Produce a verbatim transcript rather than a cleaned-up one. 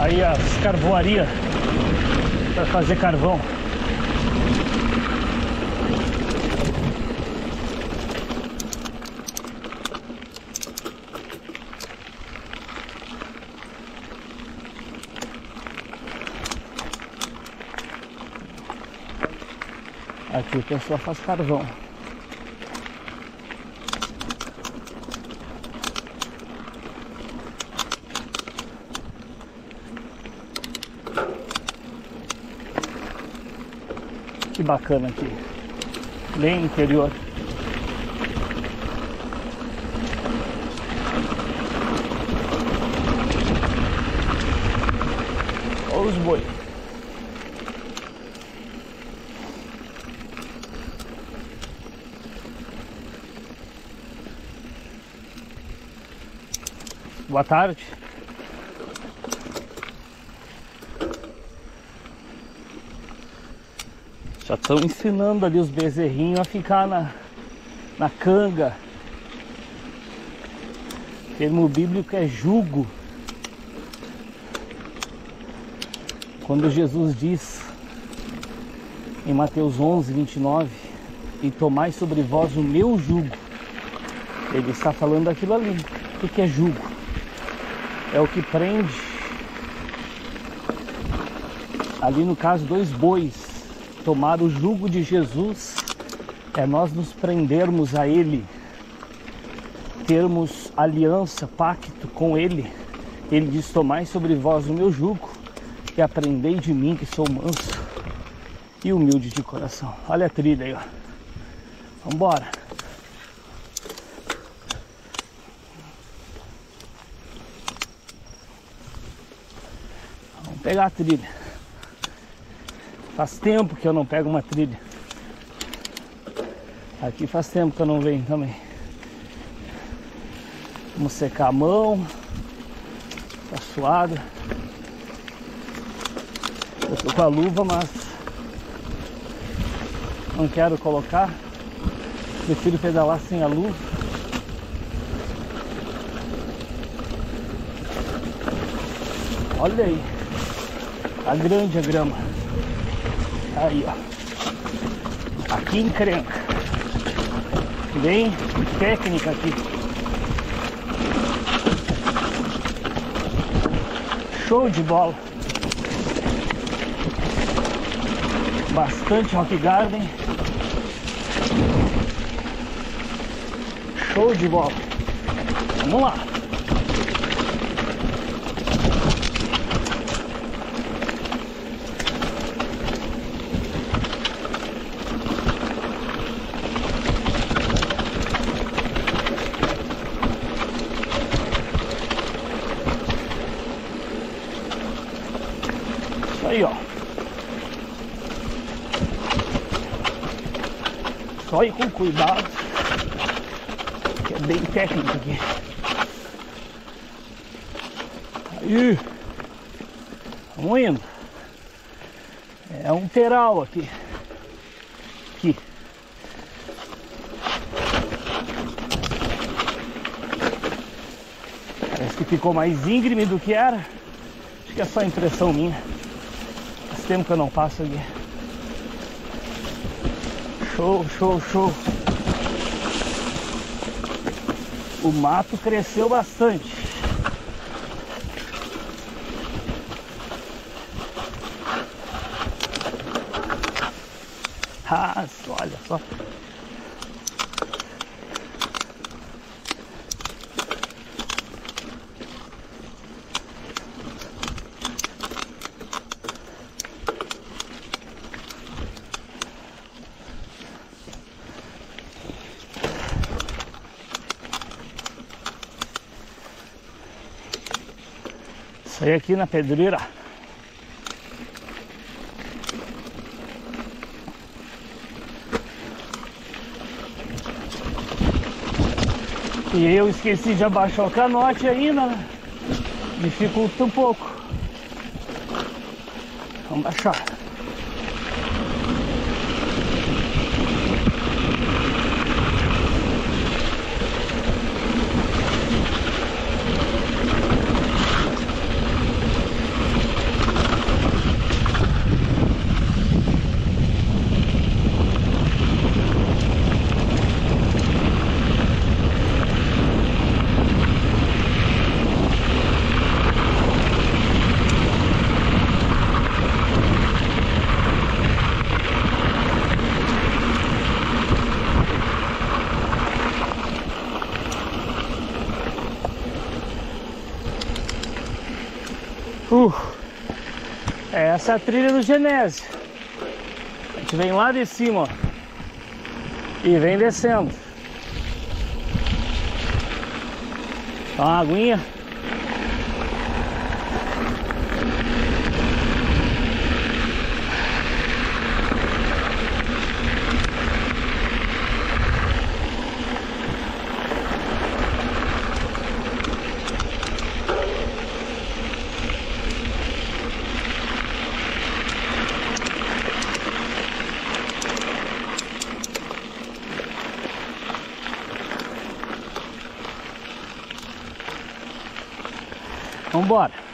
Aí as carvoarias para fazer carvão. Aqui o pessoal faz carvão. Que bacana aqui, bem interior. Olha os boi. Boa tarde. Já estão ensinando ali os bezerrinhos a ficar na, na canga. O termo bíblico é jugo. Quando Jesus diz em Mateus onze, vinte e nove, e tomai sobre vós o meu jugo, ele está falando daquilo ali. O que é jugo? É o que prende, ali no caso, dois bois. Tomar o jugo de Jesus é nós nos prendermos a Ele, termos aliança, pacto com Ele. Ele diz: tomai sobre vós o meu jugo e aprendei de mim, que sou manso e humilde de coração. Olha a trilha aí, ó. Vambora. Vamos pegar a trilha. Faz tempo que eu não pego uma trilha. Aqui faz tempo que eu não venho também. Vamos secar a mão. Tá suado. Eu tô com a luva, mas não quero colocar. Prefiro pedalar sem a luva. Olha aí. Tá grande a grama. Aí, ó. Aqui encrenca. Bem técnica aqui. Show de bola. Bastante Rock Garden. Show de bola. Vamos lá. Aí, ó. Só ir com cuidado, que é bem técnico aqui. Aí, vamos indo. É um teral aqui. Aqui. Parece que ficou mais íngreme do que era. Acho que é só impressão minha. Tempo que eu não passo aqui. Show, show, show. O mato cresceu bastante. Ah, olha só. Isso aí aqui na pedreira. E eu esqueci de abaixar o canote ainda, né? Dificulta um pouco. Vamos baixar. Uh, essa é a trilha do Genésio. A gente vem lá de cima, ó, e vem descendo. Dá uma aguinha. Vambora.